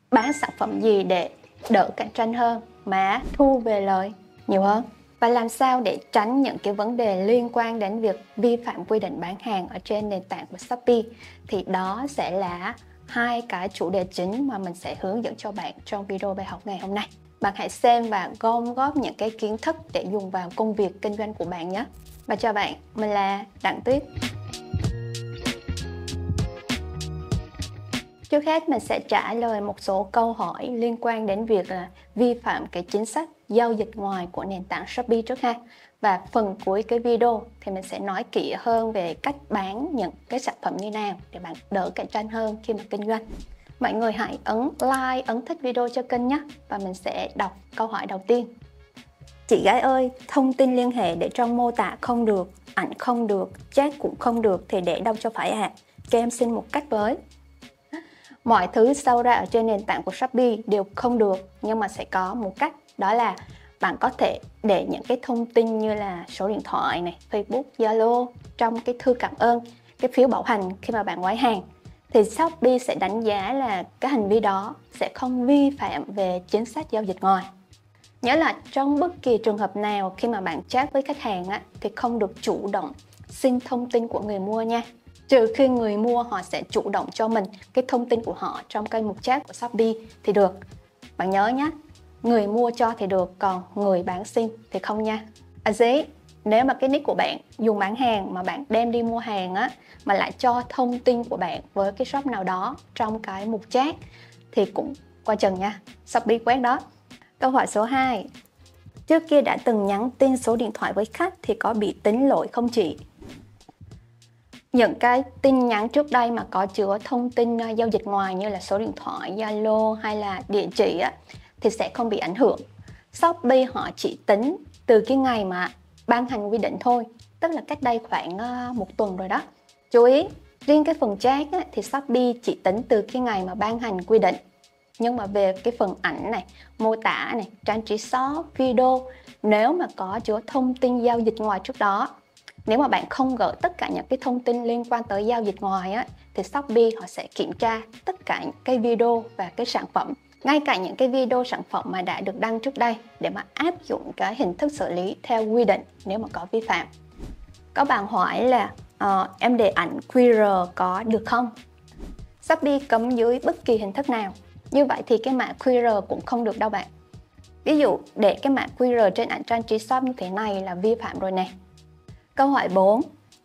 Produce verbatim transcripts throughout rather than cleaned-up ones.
bán sản phẩm gì để đỡ cạnh tranh hơn mà thu về lời nhiều hơn. Và làm sao để tránh những cái vấn đề liên quan đến việc vi phạm quy định bán hàng ở trên nền tảng của Shopee, thì đó sẽ là hai cái chủ đề chính mà mình sẽ hướng dẫn cho bạn trong video bài học ngày hôm nay. Bạn hãy xem và gom góp những cái kiến thức để dùng vào công việc kinh doanh của bạn nhé. Và chào bạn, mình là Đặng Tuyết. Trước hết mình sẽ trả lời một số câu hỏi liên quan đến việc là vi phạm cái chính sách giao dịch ngoài của nền tảng Shopee trước ha. Và phần cuối cái video thì mình sẽ nói kỹ hơn về cách bán những cái sản phẩm như nào để bạn đỡ cạnh tranh hơn khi mà kinh doanh. Mọi người hãy ấn like, ấn thích video cho kênh nhé. Và mình sẽ đọc câu hỏi đầu tiên. Chị gái ơi, thông tin liên hệ để trong mô tả không được, ảnh không được, chat cũng không được thì để đâu cho phải ạ? À? Cho em xin một cách với. Mọi thứ sau ra ở trên nền tảng của Shopee đều không được, nhưng mà sẽ có một cách, đó là bạn có thể để những cái thông tin như là số điện thoại này, Facebook, Zalo trong cái thư cảm ơn, cái phiếu bảo hành khi mà bạn gói hàng. Thì Shopee sẽ đánh giá là cái hành vi đó sẽ không vi phạm về chính sách giao dịch ngoài. Nhớ là trong bất kỳ trường hợp nào khi mà bạn chat với khách hàng á, thì không được chủ động xin thông tin của người mua nha. Trừ khi người mua họ sẽ chủ động cho mình cái thông tin của họ trong cái mục chat của Shopee thì được. Bạn nhớ nhé, người mua cho thì được, còn người bán xin thì không nha. À dĩ, nếu mà cái nick của bạn dùng bán hàng mà bạn đem đi mua hàng á, mà lại cho thông tin của bạn với cái shop nào đó trong cái mục chat thì cũng coi chừng nha, Shopee quét đó. Câu hỏi số hai. Trước kia đã từng nhắn tin số điện thoại với khách thì có bị tính lỗi không chị? Những cái tin nhắn trước đây mà có chứa thông tin uh, giao dịch ngoài như là số điện thoại, Zalo hay là địa chỉ á, thì sẽ không bị ảnh hưởng. Shopee họ chỉ tính từ cái ngày mà ban hành quy định thôi, tức là cách đây khoảng uh, một tuần rồi đó. Chú ý, riêng cái phần chat á, thì Shopee chỉ tính từ cái ngày mà ban hành quy định. Nhưng mà về cái phần ảnh này, mô tả này, trang trí shop, video, nếu mà có chứa thông tin giao dịch ngoài trước đó, nếu mà bạn không gỡ tất cả những cái thông tin liên quan tới giao dịch ngoài á, thì Shopee họ sẽ kiểm tra tất cả những cái video và cái sản phẩm, ngay cả những cái video sản phẩm mà đã được đăng trước đây, để mà áp dụng cái hình thức xử lý theo quy định nếu mà có vi phạm. Có bạn hỏi là uh, em để ảnh quy rờ có được không? Shopee cấm dưới bất kỳ hình thức nào. Như vậy thì cái mã quy rờ cũng không được đâu bạn. Ví dụ để cái mã quy rờ trên ảnh trang trí shop như thế này là vi phạm rồi nè. Câu hỏi bốn.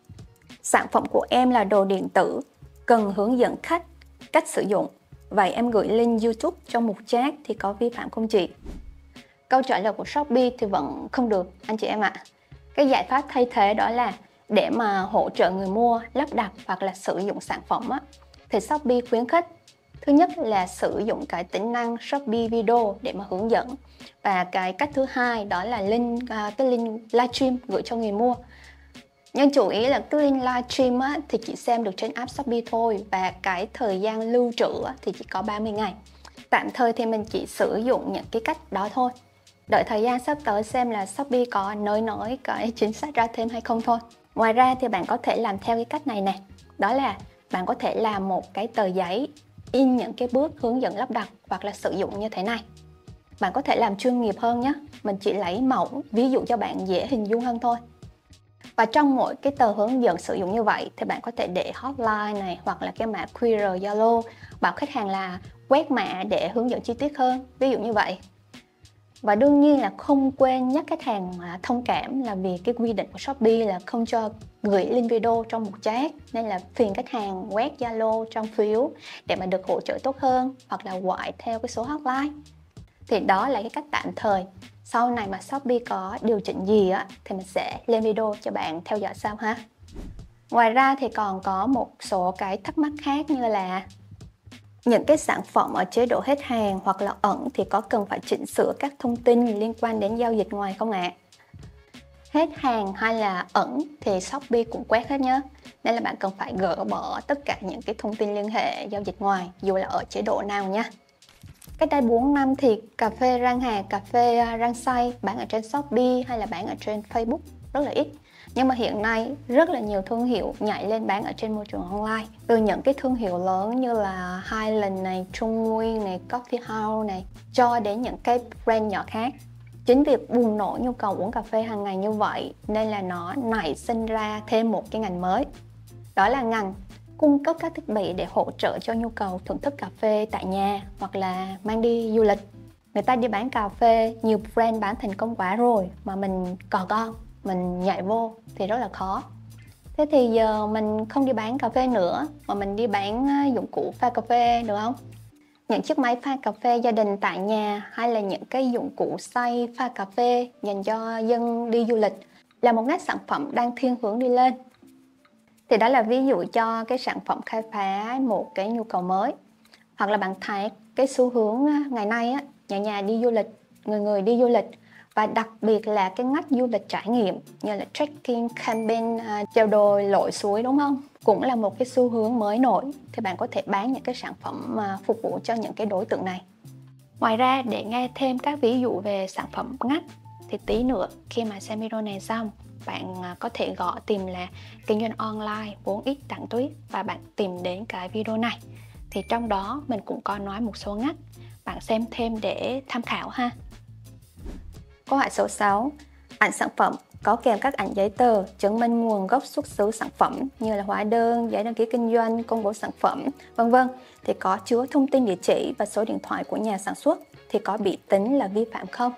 Sản phẩm của em là đồ điện tử, cần hướng dẫn khách cách sử dụng. Vậy em gửi link YouTube trong mục chat thì có vi phạm không chị? Câu trả lời của Shopee thì vẫn không được anh chị em ạ. Cái giải pháp thay thế đó là để mà hỗ trợ người mua lắp đặt hoặc là sử dụng sản phẩm á, thì Shopee khuyến khích thứ nhất là sử dụng cái tính năng Shopee Video để mà hướng dẫn. Và cái cách thứ hai đó là link, cái link livestream gửi cho người mua. Nhưng chủ ý là cái link livestream á, thì chỉ xem được trên app Shopee thôi. Và cái thời gian lưu trữ á, thì chỉ có ba mươi ngày. Tạm thời thì mình chỉ sử dụng những cái cách đó thôi. Đợi thời gian sắp tới xem là Shopee có nới nới cái chính sách ra thêm hay không thôi. Ngoài ra thì bạn có thể làm theo cái cách này nè. Đó là bạn có thể làm một cái tờ giấy, in những cái bước hướng dẫn lắp đặt hoặc là sử dụng như thế này. Bạn có thể làm chuyên nghiệp hơn nhé. Mình chỉ lấy mẫu ví dụ cho bạn dễ hình dung hơn thôi. Và trong mỗi cái tờ hướng dẫn sử dụng như vậy thì bạn có thể để hotline này hoặc là cái mã quy rờ Zalo, bảo khách hàng là quét mã để hướng dẫn chi tiết hơn, ví dụ như vậy. Và đương nhiên là không quên nhắc khách hàng thông cảm là vì cái quy định của Shopee là không cho gửi link video trong một chat, nên là phiền khách hàng quét Zalo trong phiếu để mà được hỗ trợ tốt hơn hoặc là gọi theo cái số hotline. Thì đó là cái cách tạm thời. Sau này mà Shopee có điều chỉnh gì á thì mình sẽ lên video cho bạn theo dõi sau ha. Ngoài ra thì còn có một số cái thắc mắc khác như là những cái sản phẩm ở chế độ hết hàng hoặc là ẩn thì có cần phải chỉnh sửa các thông tin liên quan đến giao dịch ngoài không ạ? À? Hết hàng hay là ẩn thì Shopee cũng quét hết nhé. Nên là bạn cần phải gỡ bỏ tất cả những cái thông tin liên hệ giao dịch ngoài dù là ở chế độ nào nha. Cách đây bốn năm thì cà phê rang Hà, cà phê rang xay bán ở trên Shopee hay là bán ở trên Facebook rất là ít. Nhưng mà hiện nay rất là nhiều thương hiệu nhảy lên bán ở trên môi trường online. Từ những cái thương hiệu lớn như là Highland này, Trung Nguyên này, Coffee House này, cho đến những cái brand nhỏ khác. Chính việc bùng nổ nhu cầu uống cà phê hàng ngày như vậy nên là nó nảy sinh ra thêm một cái ngành mới. Đó là ngành cung cấp các thiết bị để hỗ trợ cho nhu cầu thưởng thức cà phê tại nhà hoặc là mang đi du lịch. Người ta đi bán cà phê, nhiều brand bán thành công quá rồi mà mình cò con, mình nhảy vô thì rất là khó. Thế thì giờ mình không đi bán cà phê nữa mà mình đi bán dụng cụ pha cà phê được không? Những chiếc máy pha cà phê gia đình tại nhà hay là những cái dụng cụ xay pha cà phê dành cho dân đi du lịch là một ngách sản phẩm đang thiên hướng đi lên. Thì đó là ví dụ cho cái sản phẩm khai phá một cái nhu cầu mới. Hoặc là bạn thấy cái xu hướng ngày nay á, nhà nhà đi du lịch, người người đi du lịch, và đặc biệt là cái ngách du lịch trải nghiệm như là trekking, camping, trèo đồi, lội suối, đúng không? Cũng là một cái xu hướng mới nổi. Thì bạn có thể bán những cái sản phẩm mà phục vụ cho những cái đối tượng này. Ngoài ra, để nghe thêm các ví dụ về sản phẩm ngách thì tí nữa khi mà xem video này xong, bạn có thể gõ tìm là kinh doanh online bốn x Đặng Tuyết và bạn tìm đến cái video này. Thì trong đó mình cũng có nói một số ngách, bạn xem thêm để tham khảo ha. Câu hỏi số sáu. Ảnh sản phẩm có kèm các ảnh giấy tờ chứng minh nguồn gốc xuất xứ sản phẩm như là hóa đơn, giấy đăng ký kinh doanh, công bố sản phẩm, vân vân thì có chứa thông tin địa chỉ và số điện thoại của nhà sản xuất thì có bị tính là vi phạm không?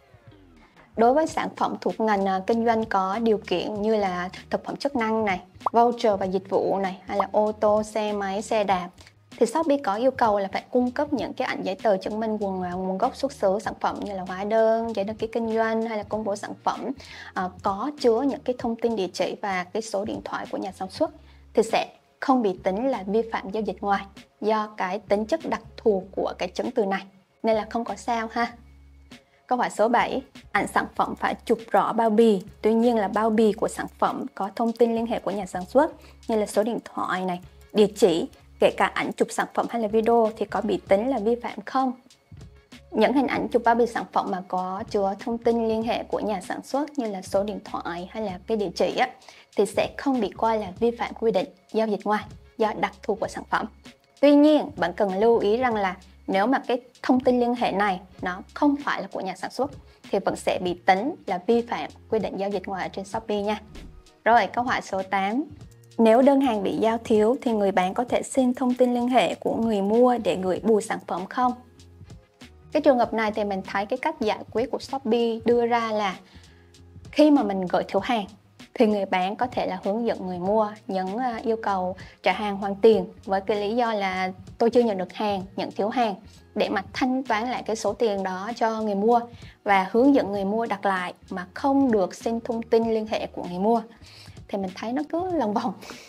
Đối với sản phẩm thuộc ngành kinh doanh có điều kiện như là thực phẩm chức năng này, voucher và dịch vụ này, hay là ô tô, xe máy, xe đạp thì Shopee có yêu cầu là phải cung cấp những cái ảnh giấy tờ chứng minh nguồn nguồn gốc xuất xứ sản phẩm như là hóa đơn, giấy đăng ký kinh doanh hay là công bố sản phẩm à, có chứa những cái thông tin địa chỉ và cái số điện thoại của nhà sản xuất thì sẽ không bị tính là vi phạm giao dịch ngoài do cái tính chất đặc thù của cái chứng từ này, nên là không có sao ha. Câu hỏi số bảy. Ảnh sản phẩm phải chụp rõ bao bì, tuy nhiên là bao bì của sản phẩm có thông tin liên hệ của nhà sản xuất như là số điện thoại này, địa chỉ, kể cả ảnh chụp sản phẩm hay là video thì có bị tính là vi phạm không? Những hình ảnh chụp bao bì sản phẩm mà có chứa thông tin liên hệ của nhà sản xuất như là số điện thoại hay là cái địa chỉ á, thì sẽ không bị coi là vi phạm quy định giao dịch ngoài do đặc thù của sản phẩm. Tuy nhiên, bạn cần lưu ý rằng là nếu mà cái thông tin liên hệ này nó không phải là của nhà sản xuất thì vẫn sẽ bị tính là vi phạm quy định giao dịch ngoài ở trên Shopee nha. Rồi, câu hỏi số tám. Nếu đơn hàng bị giao thiếu thì người bán có thể xin thông tin liên hệ của người mua để gửi bù sản phẩm không? Cái trường hợp này thì mình thấy cái cách giải quyết của Shopee đưa ra là khi mà mình gửi thiếu hàng thì người bán có thể là hướng dẫn người mua những yêu cầu trả hàng hoàn tiền với cái lý do là tôi chưa nhận được hàng, nhận thiếu hàng, để mà thanh toán lại cái số tiền đó cho người mua và hướng dẫn người mua đặt lại mà không được xin thông tin liên hệ của người mua. Thì mình thấy nó cứ lòng vòng.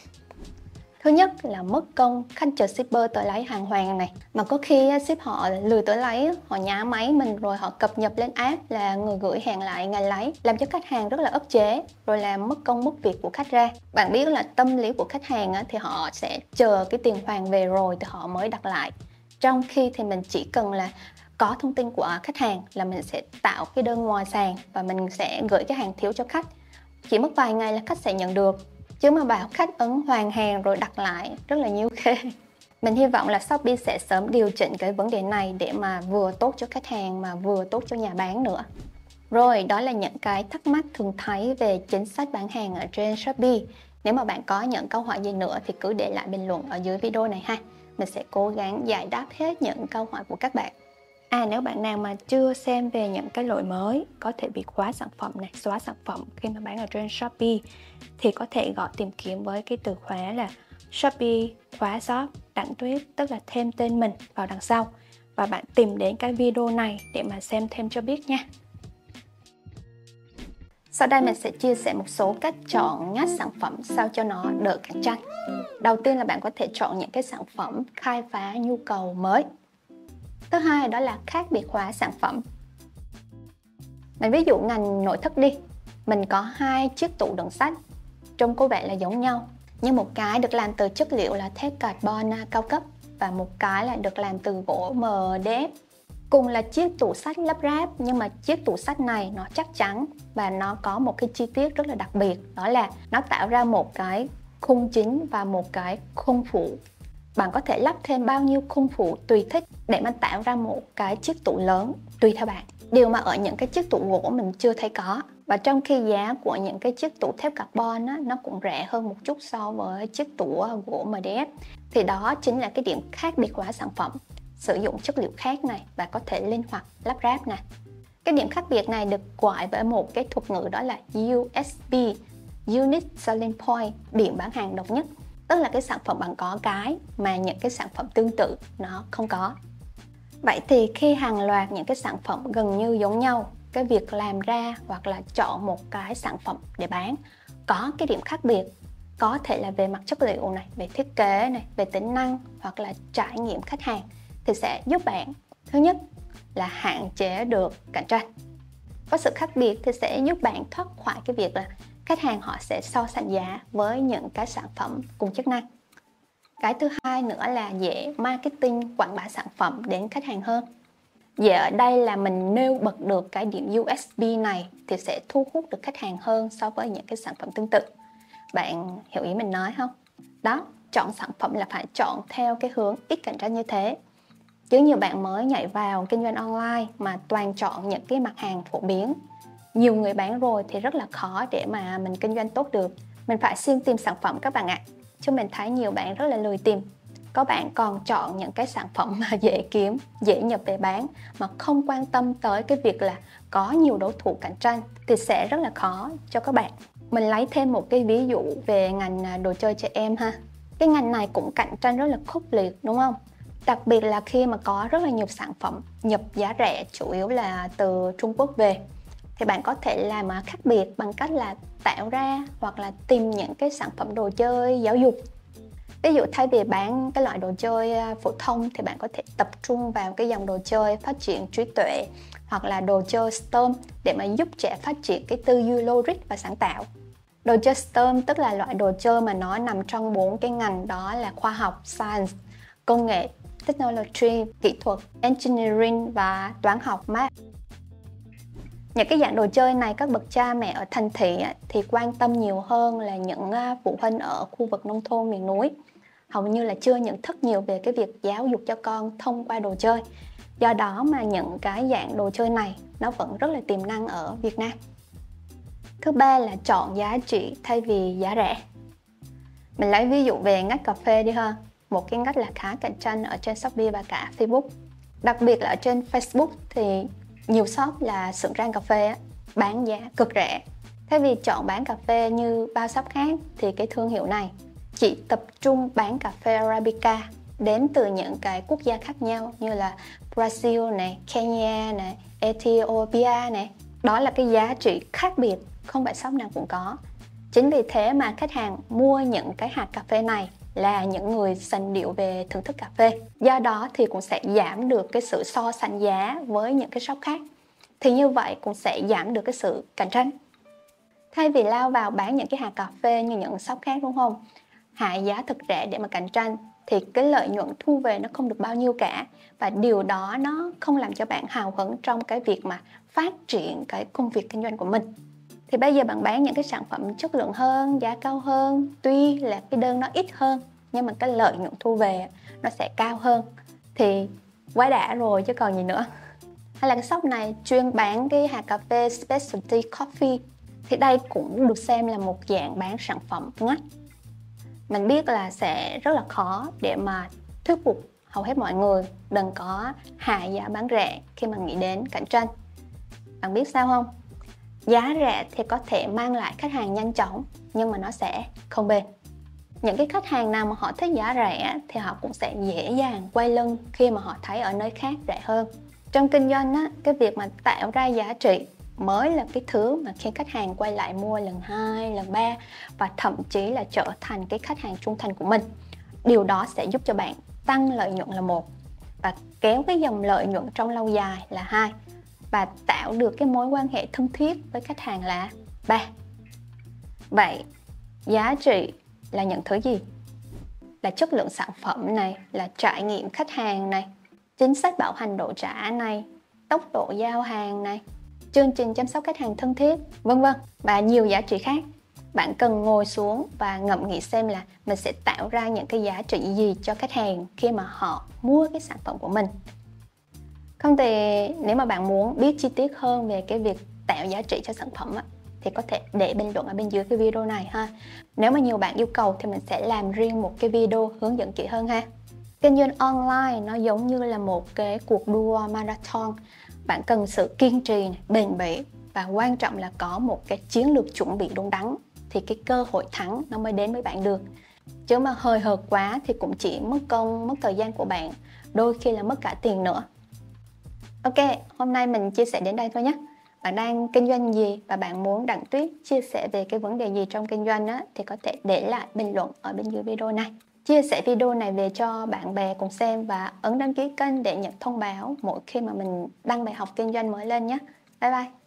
Thứ nhất là mất công khách chờ shipper tới lấy hàng hoàn này, mà có khi ship họ lười tới lấy, họ nhá máy mình rồi họ cập nhật lên app là người gửi hàng lại ngày lấy, làm cho khách hàng rất là ức chế, rồi làm mất công mất việc của khách ra. Bạn biết là tâm lý của khách hàng thì họ sẽ chờ cái tiền hoàn về rồi thì họ mới đặt lại, trong khi thì mình chỉ cần là có thông tin của khách hàng là mình sẽ tạo cái đơn ngoài sàn và mình sẽ gửi cái hàng thiếu cho khách, chỉ mất vài ngày là khách sẽ nhận được. Chứ mà bảo khách ấn hoàn hàng rồi đặt lại rất là nhiêu khê. Mình hy vọng là Shopee sẽ sớm điều chỉnh cái vấn đề này để mà vừa tốt cho khách hàng mà vừa tốt cho nhà bán nữa. Rồi, đó là những cái thắc mắc thường thấy về chính sách bán hàng ở trên Shopee. Nếu mà bạn có những câu hỏi gì nữa thì cứ để lại bình luận ở dưới video này ha. Mình sẽ cố gắng giải đáp hết những câu hỏi của các bạn. À, nếu bạn nào mà chưa xem về những cái lỗi mới có thể bị khóa sản phẩm này, xóa sản phẩm khi mà bán ở trên Shopee thì có thể gọi tìm kiếm với cái từ khóa là Shopee khóa shop Đặng Tuyết, tức là thêm tên mình vào đằng sau, và bạn tìm đến cái video này để mà xem thêm cho biết nha. Sau đây mình sẽ chia sẻ một số cách chọn ngách sản phẩm sao cho nó đỡ cạnh tranh. Đầu tiên là bạn có thể chọn những cái sản phẩm khai phá nhu cầu mới. Thứ hai đó là khác biệt hóa sản phẩm. Mình ví dụ ngành nội thất đi. Mình có hai chiếc tủ đựng sách, trông có vẻ là giống nhau, nhưng một cái được làm từ chất liệu là thép carbon cao cấp và một cái là được làm từ gỗ em đê ép. Cùng là chiếc tủ sách lắp ráp nhưng mà chiếc tủ sách này nó chắc chắn và nó có một cái chi tiết rất là đặc biệt, đó là nó tạo ra một cái khung chính và một cái khung phụ. Bạn có thể lắp thêm bao nhiêu khung phụ tùy thích để mà tạo ra một cái chiếc tủ lớn tùy theo bạn. Điều mà ở những cái chiếc tủ gỗ mình chưa thấy có. Và trong khi giá của những cái chiếc tủ thép carbon á, nó cũng rẻ hơn một chút so với chiếc tủ gỗ em đê ép, thì đó chính là cái điểm khác biệt của sản phẩm. Sử dụng chất liệu khác này và có thể linh hoạt lắp ráp này. Cái điểm khác biệt này được gọi với một cái thuật ngữ, đó là U S P, Unique Selling Point, điểm bán hàng độc nhất. Tức là cái sản phẩm bạn có cái mà những cái sản phẩm tương tự nó không có. Vậy thì khi hàng loạt những cái sản phẩm gần như giống nhau, cái việc làm ra hoặc là chọn một cái sản phẩm để bán có cái điểm khác biệt, có thể là về mặt chất liệu này, về thiết kế này, về tính năng hoặc là trải nghiệm khách hàng, thì sẽ giúp bạn, thứ nhất là hạn chế được cạnh tranh. Có sự khác biệt thì sẽ giúp bạn thoát khỏi cái việc là khách hàng họ sẽ so sánh giá với những cái sản phẩm cùng chức năng. Cái thứ hai nữa là dễ marketing, quảng bá sản phẩm đến khách hàng hơn. Dễ ở đây là mình nêu bật được cái điểm U S P này thì sẽ thu hút được khách hàng hơn so với những cái sản phẩm tương tự. Bạn hiểu ý mình nói không? Đó, chọn sản phẩm là phải chọn theo cái hướng ít cạnh tranh như thế. Chứ nhiều bạn mới nhảy vào kinh doanh online mà toàn chọn những cái mặt hàng phổ biến, nhiều người bán rồi thì rất là khó để mà mình kinh doanh tốt được. Mình phải siêng tìm sản phẩm các bạn ạ. Chứ mình thấy nhiều bạn rất là lười tìm. Có bạn còn chọn những cái sản phẩm mà dễ kiếm, dễ nhập về bán mà không quan tâm tới cái việc là có nhiều đối thủ cạnh tranh thì sẽ rất là khó cho các bạn. Mình lấy thêm một cái ví dụ về ngành đồ chơi trẻ em ha. Cái ngành này cũng cạnh tranh rất là khốc liệt đúng không? Đặc biệt là khi mà có rất là nhiều sản phẩm nhập giá rẻ, chủ yếu là từ Trung Quốc về, thì bạn có thể làm khác biệt bằng cách là tạo ra hoặc là tìm những cái sản phẩm đồ chơi giáo dục. Ví dụ thay vì bán cái loại đồ chơi phổ thông thì bạn có thể tập trung vào cái dòng đồ chơi phát triển trí tuệ hoặc là đồ chơi STEM để mà giúp trẻ phát triển cái tư duy logic và sáng tạo. Đồ chơi STEM tức là loại đồ chơi mà nó nằm trong bốn cái ngành, đó là khoa học, science, công nghệ, technology, kỹ thuật, engineering và toán học, math. Những cái dạng đồ chơi này các bậc cha mẹ ở thành thị thì quan tâm nhiều hơn là những phụ huynh ở khu vực nông thôn miền núi. Hầu như là chưa nhận thức nhiều về cái việc giáo dục cho con thông qua đồ chơi. Do đó mà những cái dạng đồ chơi này nó vẫn rất là tiềm năng ở Việt Nam. Thứ ba là chọn giá trị thay vì giá rẻ. Mình lấy ví dụ về ngách cà phê đi ha. Một cái ngách là khá cạnh tranh ở trên Shopee và cả Facebook. Đặc biệt là ở trên Facebook thì nhiều shop là xưởng rang cà phê á, bán giá cực rẻ. Thay vì chọn bán cà phê như bao shop khác thì cái thương hiệu này chỉ tập trung bán cà phê Arabica đến từ những cái quốc gia khác nhau như là Brazil này, Kenya này, Ethiopia này. Đó là cái giá trị khác biệt, không phải shop nào cũng có. Chính vì thế mà khách hàng mua những cái hạt cà phê này là những người sành điệu về thưởng thức cà phê. Do đó thì cũng sẽ giảm được cái sự so sánh giá với những cái shop khác. Thì như vậy cũng sẽ giảm được cái sự cạnh tranh. Thay vì lao vào bán những cái hạt cà phê như những shop khác đúng không? Hạ giá thật rẻ để mà cạnh tranh thì cái lợi nhuận thu về nó không được bao nhiêu cả. Và điều đó nó không làm cho bạn hào hứng trong cái việc mà phát triển cái công việc kinh doanh của mình. Thì bây giờ bạn bán những cái sản phẩm chất lượng hơn, giá cao hơn, tuy là cái đơn nó ít hơn nhưng mà cái lợi nhuận thu về nó sẽ cao hơn thì quá đã rồi chứ còn gì nữa. Hay là cái shop này chuyên bán cái hạt cà phê specialty coffee thì đây cũng được xem là một dạng bán sản phẩm ngách. Mình biết là sẽ rất là khó để mà thuyết phục hầu hết mọi người đừng có hạ giá bán rẻ khi mà nghĩ đến cạnh tranh. Bạn biết sao không? Giá rẻ thì có thể mang lại khách hàng nhanh chóng nhưng mà nó sẽ không bền. Những cái khách hàng nào mà họ thích giá rẻ thì họ cũng sẽ dễ dàng quay lưng khi mà họ thấy ở nơi khác rẻ hơn. Trong kinh doanh á, cái việc mà tạo ra giá trị mới là cái thứ mà khiến khách hàng quay lại mua lần hai, lần ba và thậm chí là trở thành cái khách hàng trung thành của mình. Điều đó sẽ giúp cho bạn tăng lợi nhuận là một và kéo cái dòng lợi nhuận trong lâu dài là hai và tạo được cái mối quan hệ thân thiết với khách hàng là ba. Vậy giá trị là những thứ gì? Là chất lượng sản phẩm này, là trải nghiệm khách hàng này, chính sách bảo hành độ trả này, tốc độ giao hàng này, chương trình chăm sóc khách hàng thân thiết, vân vân và nhiều giá trị khác. Bạn cần ngồi xuống và ngẫm nghĩ xem là mình sẽ tạo ra những cái giá trị gì cho khách hàng khi mà họ mua cái sản phẩm của mình. Không thì nếu mà bạn muốn biết chi tiết hơn về cái việc tạo giá trị cho sản phẩm á, thì có thể để bình luận ở bên dưới cái video này ha. Nếu mà nhiều bạn yêu cầu thì mình sẽ làm riêng một cái video hướng dẫn kỹ hơn ha. Kinh doanh online nó giống như là một cái cuộc đua marathon. Bạn cần sự kiên trì, bền bỉ và quan trọng là có một cái chiến lược chuẩn bị đúng đắn thì cái cơ hội thắng nó mới đến với bạn được. Chứ mà hời hợt quá thì cũng chỉ mất công, mất thời gian của bạn, đôi khi là mất cả tiền nữa. Ok, hôm nay mình chia sẻ đến đây thôi nhé. Bạn đang kinh doanh gì và bạn muốn Đặng Tuyết chia sẻ về cái vấn đề gì trong kinh doanh á, thì có thể để lại bình luận ở bên dưới video này. Chia sẻ video này về cho bạn bè cùng xem và ấn đăng ký kênh để nhận thông báo mỗi khi mà mình đăng bài học kinh doanh mới lên nhé. Bye bye!